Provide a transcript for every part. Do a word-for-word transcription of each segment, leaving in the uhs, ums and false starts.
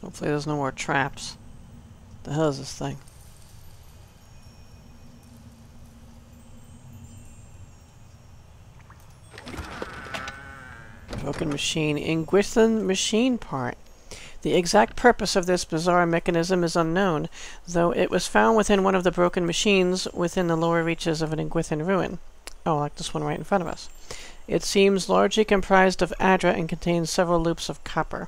Hopefully there's no more traps. The hell is this thing? Broken machine. Ingwithan machine part. The exact purpose of this bizarre mechanism is unknown, though it was found within one of the broken machines within the lower reaches of an Ingwithan ruin. Oh, like this one right in front of us. It seems largely comprised of adra and contains several loops of copper.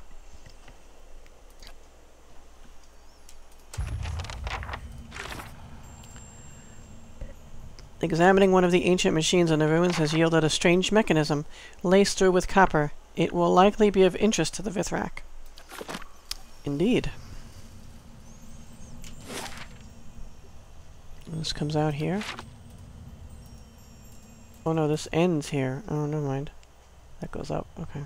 Examining one of the ancient machines in the ruins has yielded a strange mechanism, laced through with copper. It will likely be of interest to the Vithrak. Indeed. This comes out here. Oh no, this ends here. Oh, never mind. That goes up. Okay.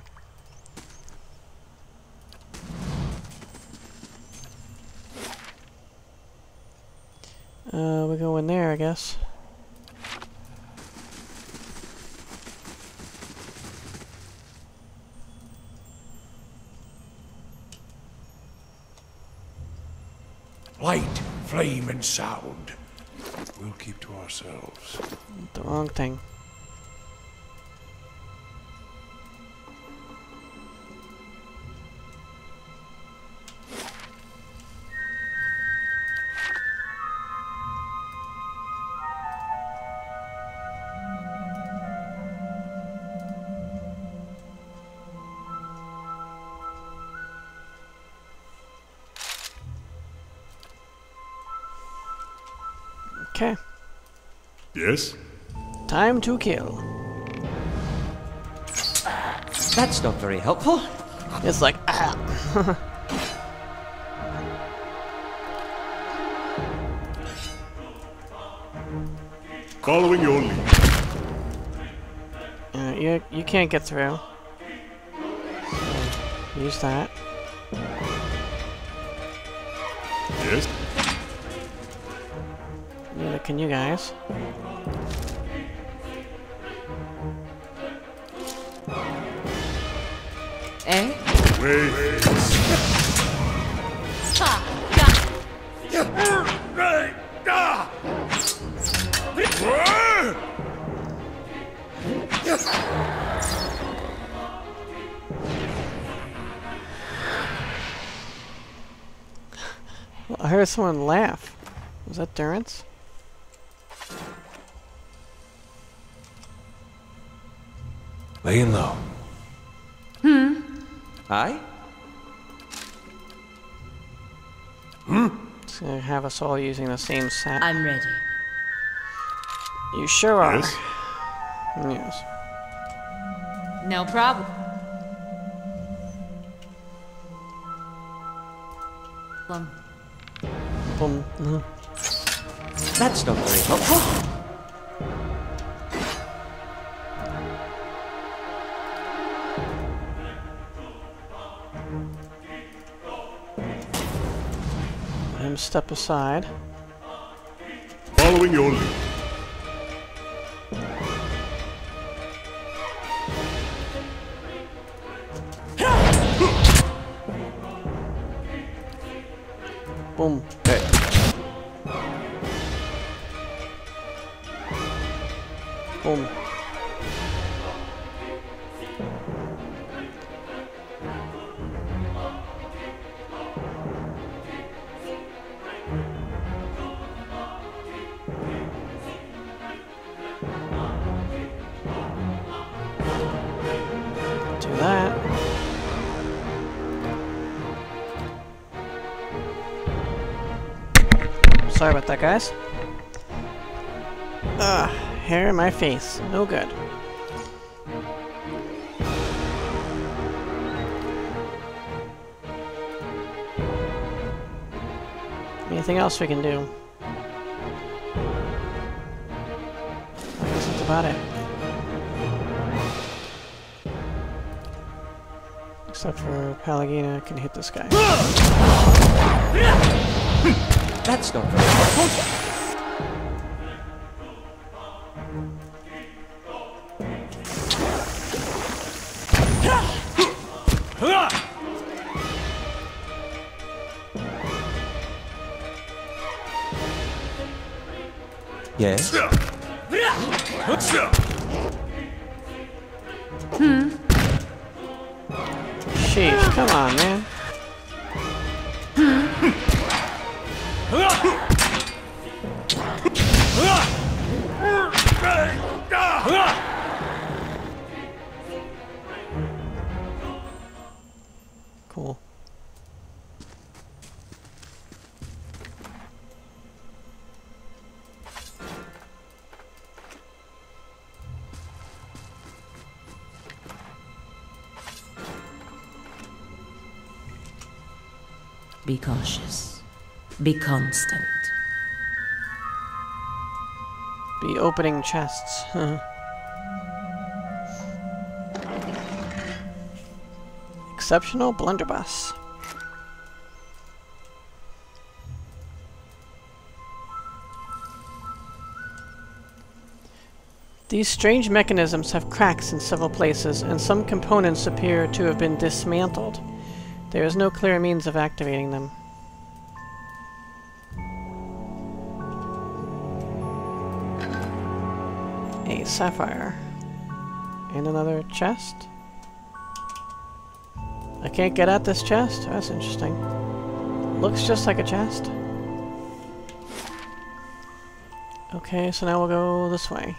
Uh, we go in there, I guess. Light, flame, and sound. We'll keep to ourselves. The wrong thing. Okay. Yes? Time to kill. That's not very helpful. It's like, ah. Following your lead. Uh, you, you can't get through. So, use that. Yes? Neither can you guys. Eh? Wait. Wait. Ha! Got Well, I heard someone laugh. Was that Durance? Laying low. Hmm. Aye? Hmm? It's gonna have us all using the same sap. I'm ready. You sure are. Yes? Yes. No problem. Um, Boom. Mhm. That's not very helpful. Let him step aside. Following your lead. Boom. Hey. Boom. Do that. Sorry about that, guys. Ugh, hair in my face. No good. Anything else we can do? I guess that's about it. Except for Pallegina can hit this guy. That's not very helpful. Yes? Sheesh, come on, man. Cool. Be cautious. Be constant. Be opening chests. Exceptional blunderbuss. These strange mechanisms have cracks in several places, and some components appear to have been dismantled. There is no clear means of activating them. A sapphire. And another chest. I can't get at this chest? That's interesting. Looks just like a chest. Okay, so now we'll go this way.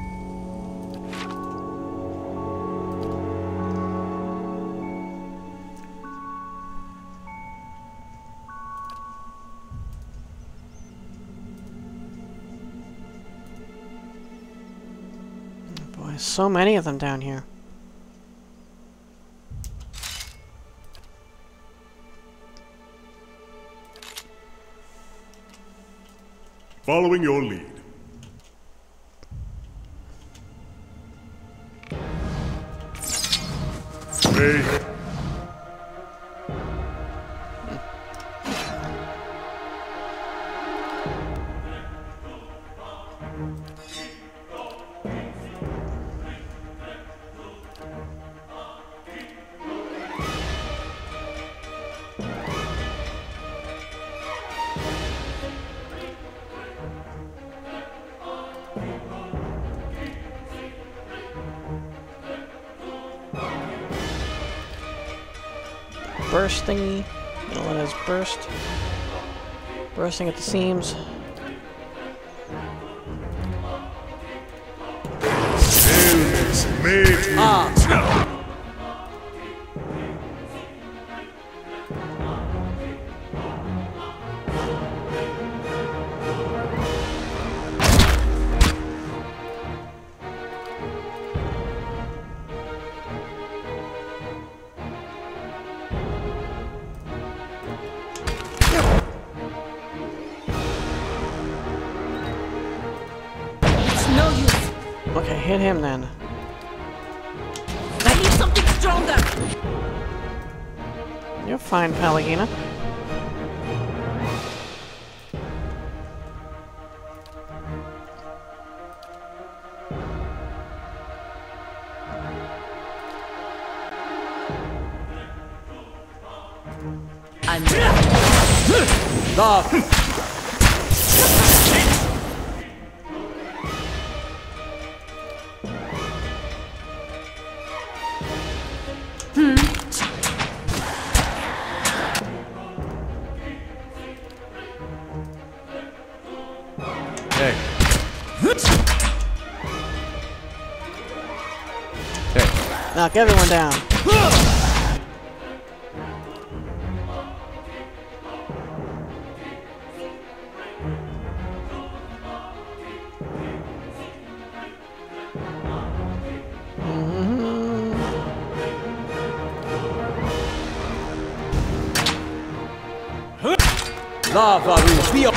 Boy, so many of them down here. Following your lead. Hey. Burst thingy. Middle one is burst. Bursting at the seams. Ah. No use. Okay, hit him then. I need something stronger. You're fine, Pallegina. I'm Love! Hey. Hey. Knock everyone down. Lava will be up.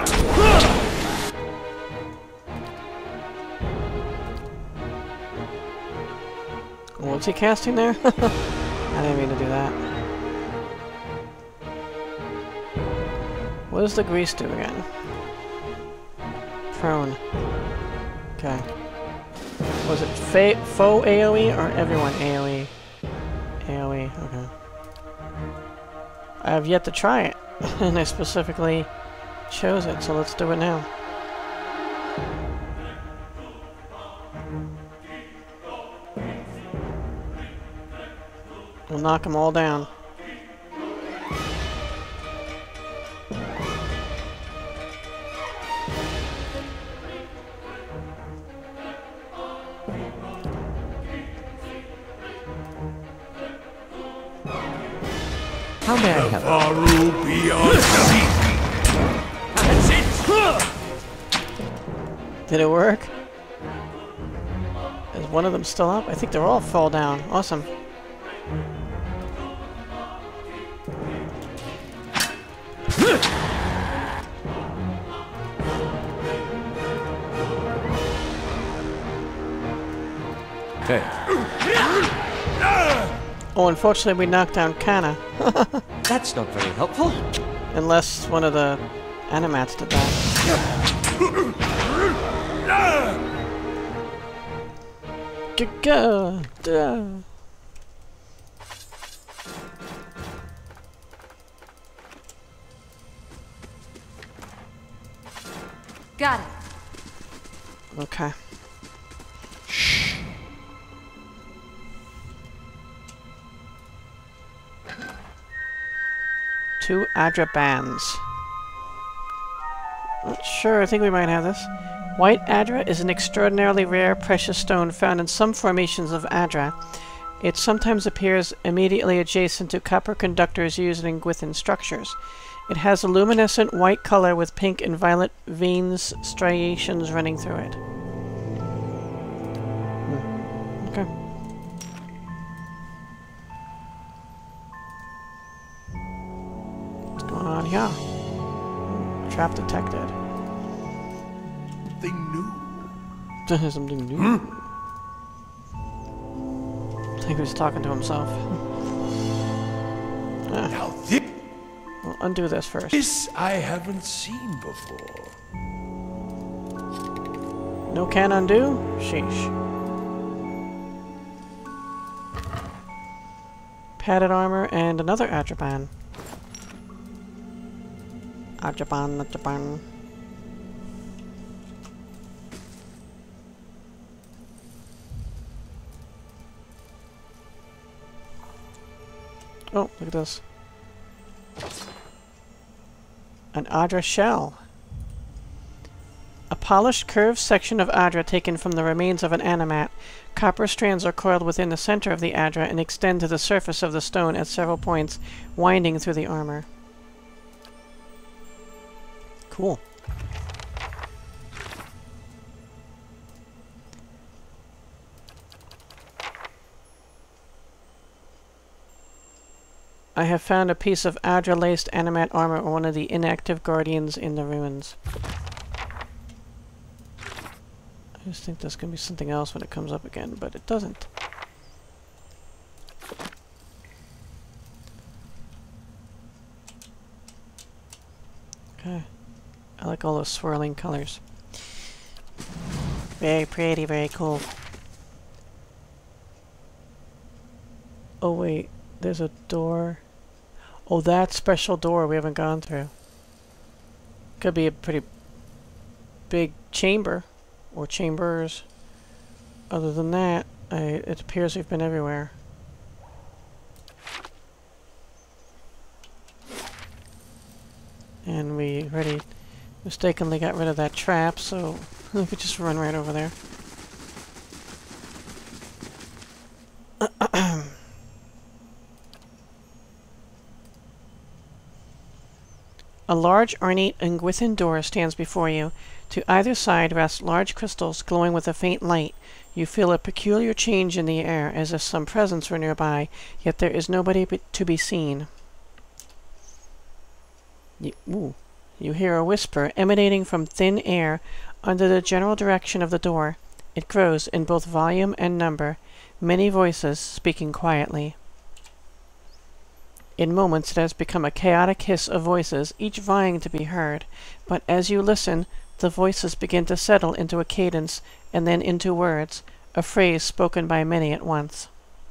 What's he casting there? I didn't mean to do that. What does the grease do again? Prone. Okay. Was it fa faux AoE or everyone AoE? AoE, okay. I have yet to try it, and I specifically chose it, so let's do it now. We'll knock them all down. How may I help? Faru beyond That's it! Did it work? Is one of them still up? I think they're all fall down. Awesome. Hey. Oh, unfortunately we knocked down Kana. That's not very helpful. Unless one of the Animats did that. G-ga! Duh. Got it. Okay. Two Adra bands. Not sure, I think we might have this. White Adra is an extraordinarily rare precious stone found in some formations of Adra. It sometimes appears immediately adjacent to copper conductors used in Gwithin structures. It has a luminescent white color with pink and violet veins, striations running through it. Hmm. Okay. What's going on here? Hmm. Trap detected. something new. Something new. Hmm? I think he was talking to himself. Ah. Now this, We'll undo this first. this I haven't seen before. No can undo? Sheesh. Padded armor and another Adraban. Adraban, Adraban. Oh, look at this. An Adra shell. A polished curved section of Adra taken from the remains of an Animat. Copper strands are coiled within the center of the Adra and extend to the surface of the stone at several points, winding through the armor. Cool. I have found a piece of Adra-laced Animat armor on one of the inactive guardians in the ruins. I just think there's going to be something else when it comes up again, but it doesn't. Okay. I like all those swirling colors. Very pretty, very cool. Oh wait, there's a door. Oh, that special door we haven't gone through. Could be a pretty big chamber. Or chambers. Other than that, I, it appears we've been everywhere. And we already mistakenly got rid of that trap, so we could just run right over there. A large, ornate Ngwithin door stands before you. To either side rest large crystals glowing with a faint light. You feel a peculiar change in the air, as if some presence were nearby, yet there is nobody be to be seen. You, ooh, you hear a whisper emanating from thin air under the general direction of the door. It grows in both volume and number, many voices speaking quietly. In moments it has become a chaotic hiss of voices, each vying to be heard, but as you listen, the voices begin to settle into a cadence, and then into words, a phrase spoken by many at once.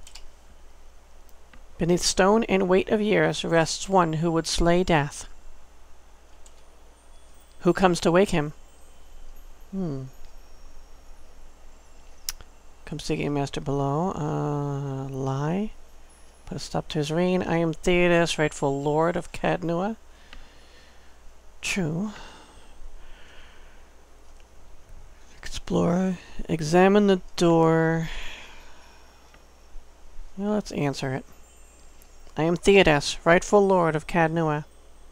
Beneath stone and weight of years rests one who would slay death. Who comes to wake him? Hmm. Come seeking master below. Uh, lie. Put a stop to his reign. I am Theodas, rightful lord of Cadnua. True. Explore. Examine the door. Well, let's answer it. I am Theodas, rightful lord of Cadnua.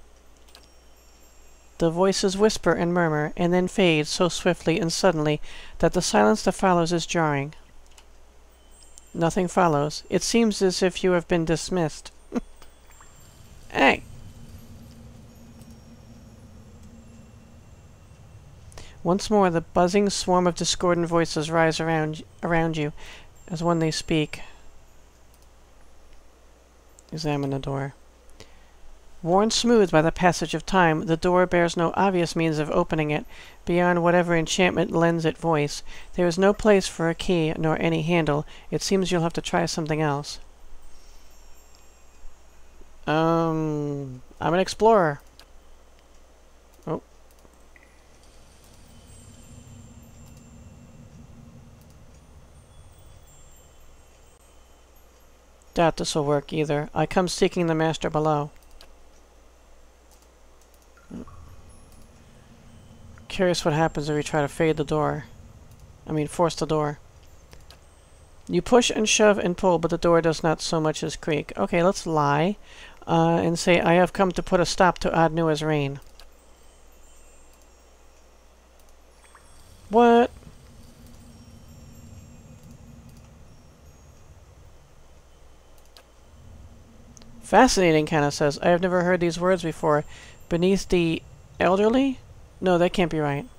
The voices whisper and murmur, and then fade so swiftly and suddenly that the silence that follows is jarring. Nothing follows. It seems as if you have been dismissed. Hey! Once more the buzzing swarm of discordant voices rise around, around you, as when they speak. Examine the door. Worn smooth by the passage of time, the door bears no obvious means of opening it, beyond whatever enchantment lends it voice. There is no place for a key, nor any handle. It seems you'll have to try something else. Um, I'm an explorer. Oh. Doubt this will work either. I come seeking the master below. Curious what happens if we try to fade the door. I mean, force the door. You push and shove and pull, but the door does not so much as creak. Okay, let's lie uh, and say, I have come to put a stop to Adnua's reign. What? Fascinating, Kenna says. I have never heard these words before. Beneath the elderly? No, that can't be right.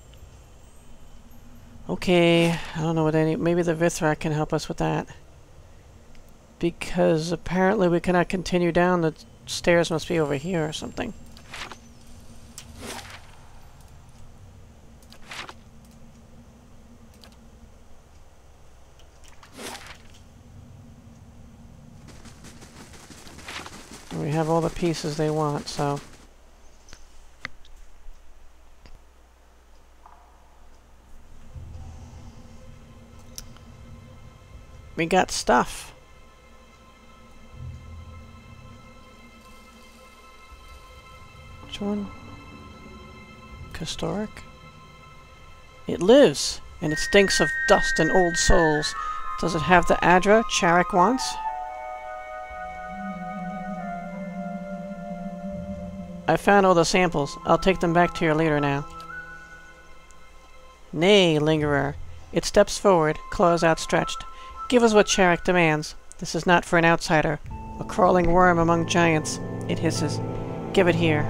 Okay, I don't know what any... Maybe the Vithracks can help us with that. Because apparently we cannot continue down. The stairs must be over here or something. We have all the pieces they want, so... We got stuff. Which one? Tcharek? It lives, and it stinks of dust and old souls. Does it have the Adra Tcharek wants? I found all the samples. I'll take them back to your leader now. Nay, lingerer. It steps forward, claws outstretched. Give us what Tcharek demands. This is not for an outsider. A crawling worm among giants. It hisses. Give it here.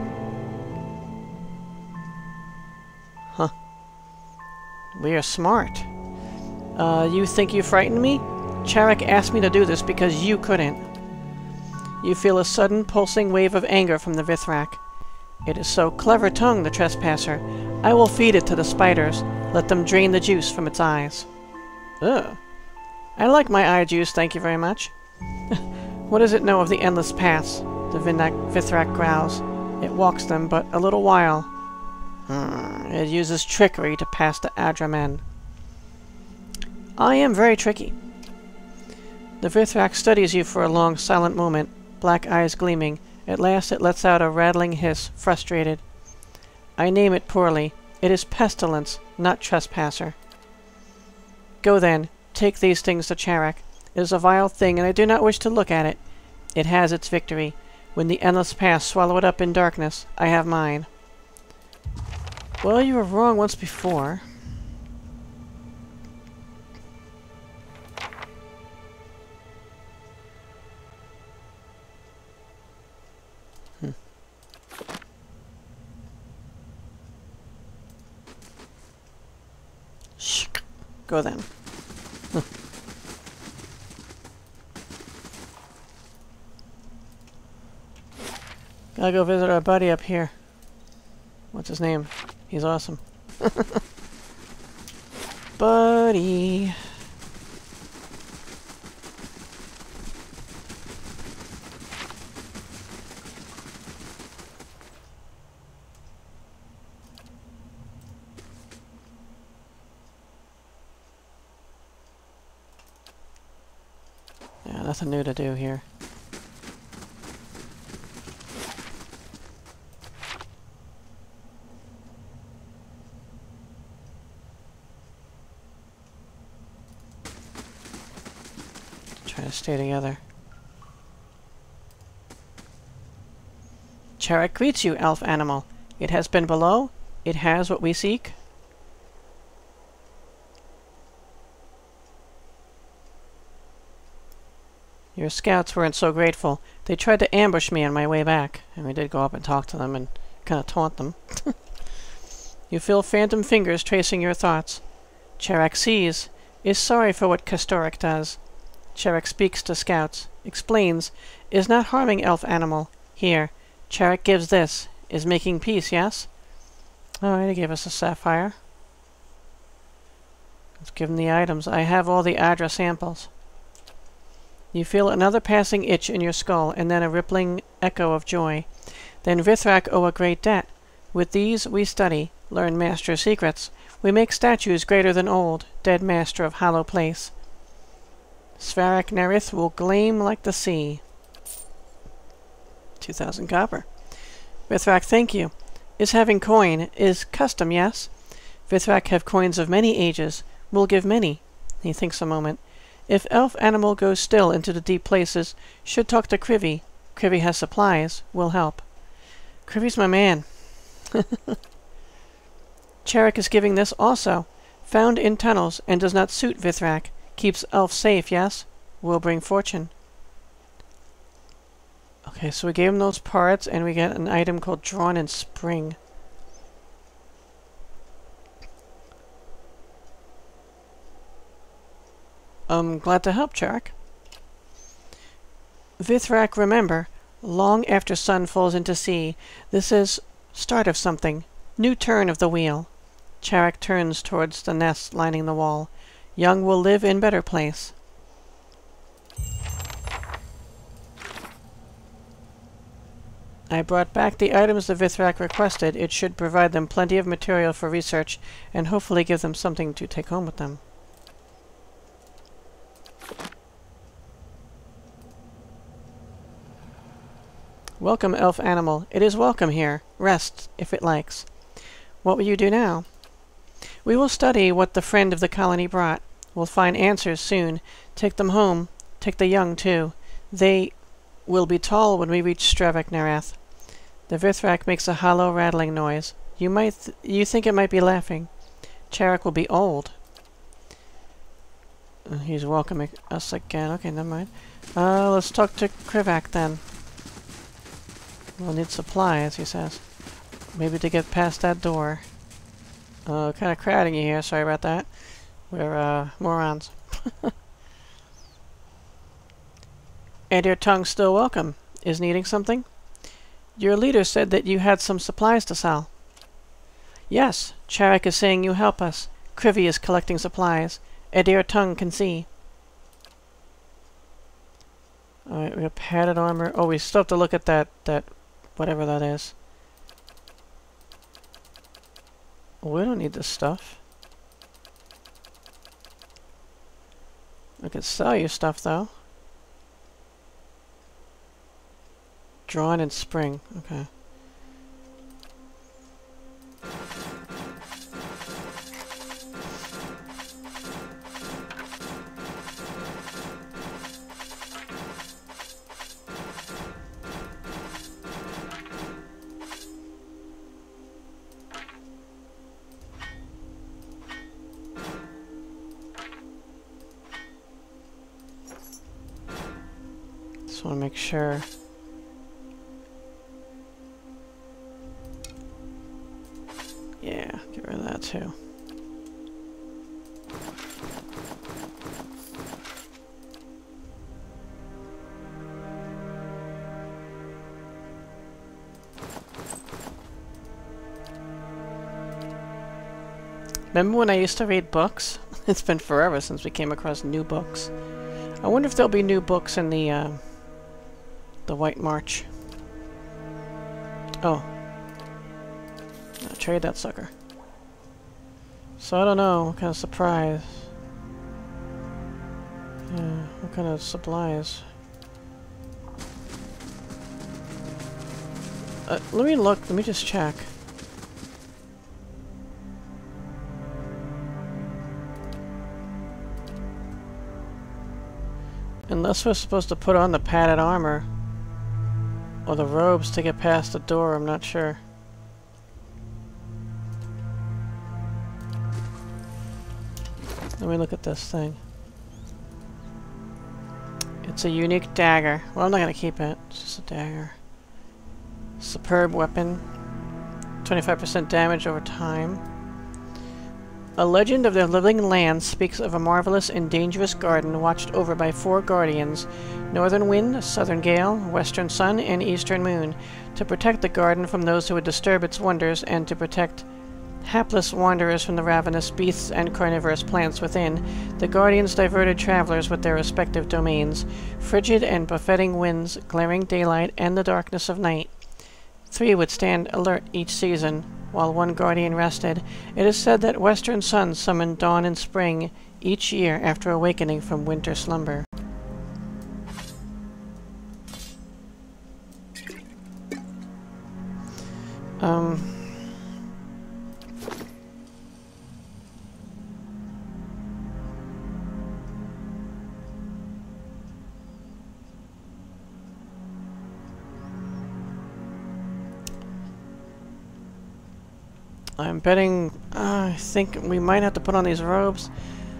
Huh. We are smart. Uh, you think you frightened me? Tcharek asked me to do this because you couldn't. You feel a sudden pulsing wave of anger from the Vithracks. It is so clever-tongued, the trespasser. I will feed it to the spiders. Let them drain the juice from its eyes. Ugh. I like my eye juice, thank you very much. What does it know of the endless paths? The Vithracks growls. It walks them but a little while. Hmm. It uses trickery to pass the Adra men. I am very tricky. The Vithracks studies you for a long, silent moment, black eyes gleaming. At last it lets out a rattling hiss, frustrated. I name it poorly. It is pestilence, not trespasser. Go then. Take these things to Tcharek. It is a vile thing, and I do not wish to look at it. It has its victory. When the endless paths swallow it up in darkness, I have mine. Well, you were wrong once before. Hmm. Shh. Go then. Gotta go visit our buddy up here. What's his name? He's awesome. Buddy. Nothing new to do here. Try to stay together. Tcharek greets you, elf animal. It has been below. It has what we seek. Your scouts weren't so grateful. They tried to ambush me on my way back, and we did go up and talk to them and kind of taunt them. You feel phantom fingers tracing your thoughts. Tcharek sees, is sorry for what Tcharek does. Tcharek speaks to scouts, explains, is not harming elf animal. Here, Tcharek gives this, is making peace, yes? Alright, he gave us a sapphire. Let's give him the items. I have all the address samples. You feel another passing itch in your skull, and then a rippling echo of joy. Then Vithracks owe a great debt. With these we study, learn master secrets. We make statues greater than old, dead master of hollow place. Svarak Nerith will gleam like the sea. Two thousand copper. Vithracks, thank you. Is having coin, is custom, yes? Vithracks have coins of many ages, will give many. He thinks a moment. If elf animal goes still into the deep places, should talk to Krivy. Krivy has supplies, will help. Krivy's my man. Tcharek is giving this also. Found in tunnels, and does not suit Vithracks. Keeps elf safe, yes? Will bring fortune. Okay, so we gave him those parts, and we get an item called Drawn in Spring. I'm glad to help, Tcharek. Vithracks, remember, long after sun falls into sea, this is start of something, new turn of the wheel. Tcharek turns towards the nest lining the wall. Young will live in better place. I brought back the items the Vithracks requested. It should provide them plenty of material for research, and hopefully give them something to take home with them. Welcome, elf animal. It is welcome here. Rest, if it likes. What will you do now? We will study what the friend of the colony brought. We'll find answers soon. Take them home. Take the young, too. They will be tall when we reach Svarak Nerith. The Vithracks makes a hollow, rattling noise. You might th you think it might be laughing. Tcharek will be old. Uh, he's welcoming us again. Okay, never mind. Uh, let's talk to Krivak then. We'll need supplies, he says. Maybe to get past that door. Uh, kind of crowding you here. Sorry about that. We're, uh, morons. And your tongue's still welcome. Is needing something? Your leader said that you had some supplies to sell. Yes, Tcharek is saying you help us. Krivy is collecting supplies. Edir tongue can see. Alright, we got padded armor. Oh, we still have to look at that, that, whatever that is. We don't need this stuff. I could sell you stuff, though. Drawn in spring. Okay. Just want to make sure. Yeah, get rid of that too. Remember when I used to read books? It's been forever since we came across new books. I wonder if there'll be new books in the, uh, the White March. Oh. I'll trade that sucker. So I don't know, what kind of surprise. Yeah. What kind of supplies? Uh, let me look. Let me just check. Unless we're supposed to put on the padded armor. Or the robes to get past the door, I'm not sure. Let me look at this thing. It's a unique dagger. Well, I'm not going to keep it. It's just a dagger. Superb weapon. twenty-five percent damage over time. A legend of the living land speaks of a marvelous and dangerous garden watched over by four guardians, Northern Wind, Southern Gale, Western Sun, and Eastern Moon, to protect the garden from those who would disturb its wonders and to protect hapless wanderers from the ravenous beasts and carnivorous plants within. The guardians diverted travelers with their respective domains, frigid and buffeting winds, glaring daylight, and the darkness of night. Three would stand alert each season, while one guardian rested. It is said that Western Sun summoned dawn and spring each year after awakening from winter slumber. Um... I'm betting, uh, I think we might have to put on these robes.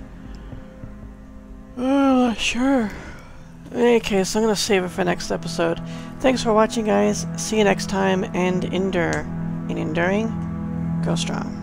Oh, sure. In any case, I'm going to save it for next episode. Thanks for watching, guys. See you next time, and endure. In enduring, go strong.